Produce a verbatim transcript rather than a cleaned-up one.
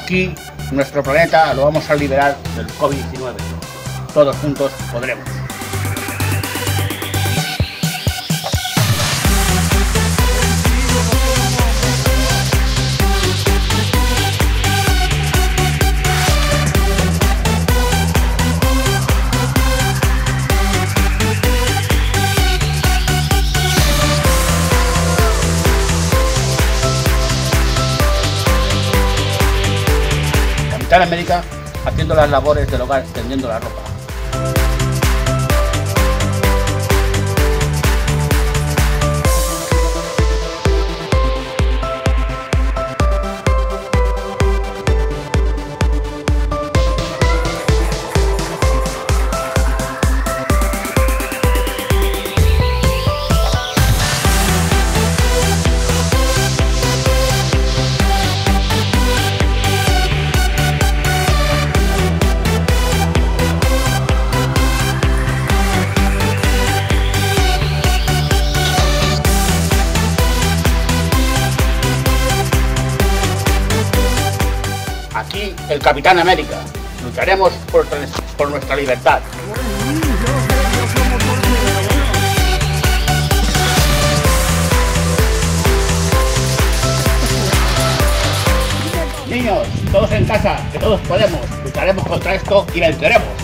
Aquí, nuestro planeta lo vamos a liberar del COVID diecinueve. Todos juntos podremos. Capitán América haciendo las labores del hogar, extendiendo la ropa. Aquí, el Capitán América. Lucharemos por, por nuestra libertad. Niños, todos en casa, que todos podemos. Lucharemos contra esto y venceremos.